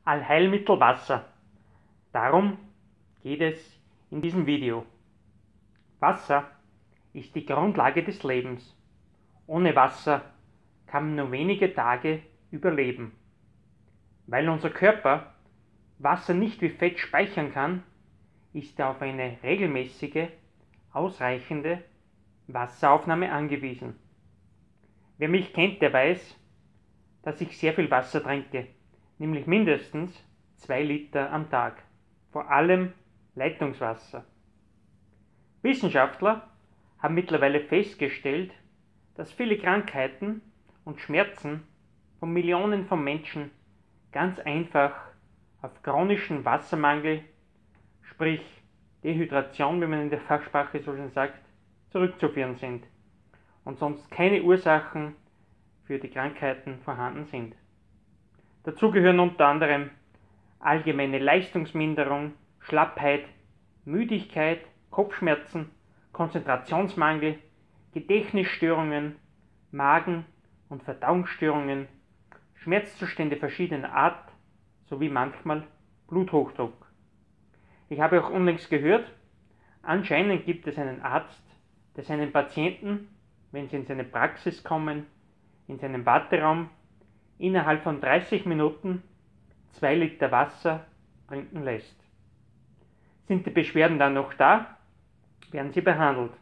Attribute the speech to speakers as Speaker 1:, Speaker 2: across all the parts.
Speaker 1: Allheilmittel Wasser. Darum geht es in diesem Video. Wasser ist die Grundlage des Lebens. Ohne Wasser kann man nur wenige Tage überleben. Weil unser Körper Wasser nicht wie Fett speichern kann, ist er auf eine regelmäßige, ausreichende Wasseraufnahme angewiesen. Wer mich kennt, der weiß, dass ich sehr viel Wasser trinke, nämlich mindestens 2 Liter am Tag, vor allem Leitungswasser. Wissenschaftler haben mittlerweile festgestellt, dass viele Krankheiten und Schmerzen von Millionen von Menschen ganz einfach auf chronischen Wassermangel, sprich Dehydration, wie man in der Fachsprache so schön sagt, zurückzuführen sind und sonst keine Ursachen für die Krankheiten vorhanden sind. Dazu gehören unter anderem allgemeine Leistungsminderung, Schlappheit, Müdigkeit, Kopfschmerzen, Konzentrationsmangel, Gedächtnisstörungen, Magen- und Verdauungsstörungen, Schmerzzustände verschiedener Art sowie manchmal Bluthochdruck. Ich habe auch unlängst gehört, anscheinend gibt es einen Arzt, der seinen Patienten, wenn sie in seine Praxis kommen, in seinem Warteraum innerhalb von 30 Minuten 2 Liter Wasser trinken lässt. Sind die Beschwerden dann noch da, werden sie behandelt.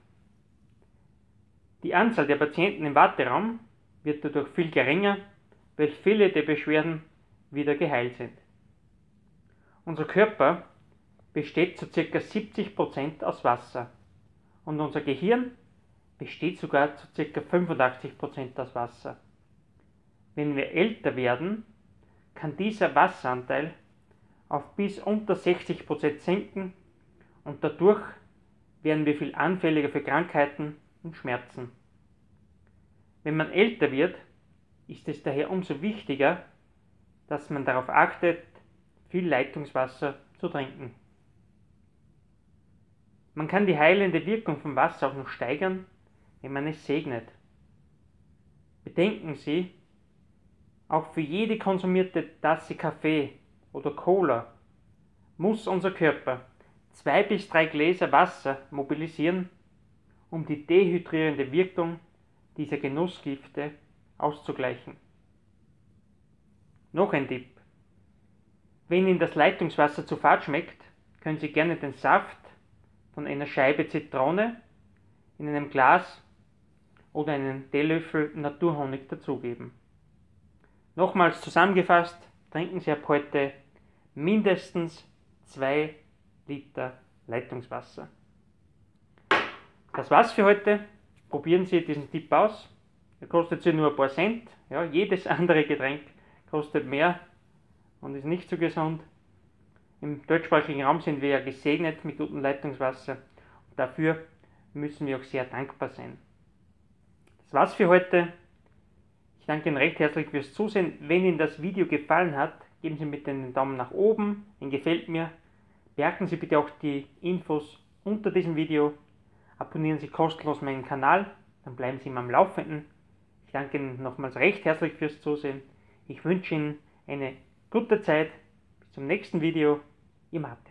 Speaker 1: Die Anzahl der Patienten im Warteraum wird dadurch viel geringer, weil viele der Beschwerden wieder geheilt sind. Unser Körper besteht zu ca. 70% aus Wasser und unser Gehirn besteht sogar zu ca. 85% aus Wasser. Wenn wir älter werden, kann dieser Wasseranteil auf bis unter 60% sinken und dadurch werden wir viel anfälliger für Krankheiten und Schmerzen. Wenn man älter wird, ist es daher umso wichtiger, dass man darauf achtet, viel Leitungswasser zu trinken. Man kann die heilende Wirkung von Wasser auch noch steigern, wenn man es segnet. Bedenken Sie, auch für jede konsumierte Tasse Kaffee oder Cola muss unser Körper 2 bis 3 Gläser Wasser mobilisieren, um die dehydrierende Wirkung dieser Genussgifte auszugleichen. Noch ein Tipp. Wenn Ihnen das Leitungswasser zu fad schmeckt, können Sie gerne den Saft von einer Scheibe Zitrone in einem Glas oder einen Teelöffel Naturhonig dazugeben. Nochmals zusammengefasst, trinken Sie ab heute mindestens 2 Liter Leitungswasser. Das war's für heute. Probieren Sie diesen Tipp aus. Er kostet Sie nur ein paar Cent. Ja, jedes andere Getränk kostet mehr und ist nicht so gesund. Im deutschsprachigen Raum sind wir ja gesegnet mit gutem Leitungswasser. Und dafür müssen wir auch sehr dankbar sein. Das war's für heute. Ich danke Ihnen recht herzlich fürs Zusehen. Wenn Ihnen das Video gefallen hat, geben Sie bitte einen Daumen nach oben, ein Gefällt mir. Beachten Sie bitte auch die Infos unter diesem Video. Abonnieren Sie kostenlos meinen Kanal, dann bleiben Sie immer am Laufenden. Ich danke Ihnen nochmals recht herzlich fürs Zusehen. Ich wünsche Ihnen eine gute Zeit. Bis zum nächsten Video. Ihr Martin.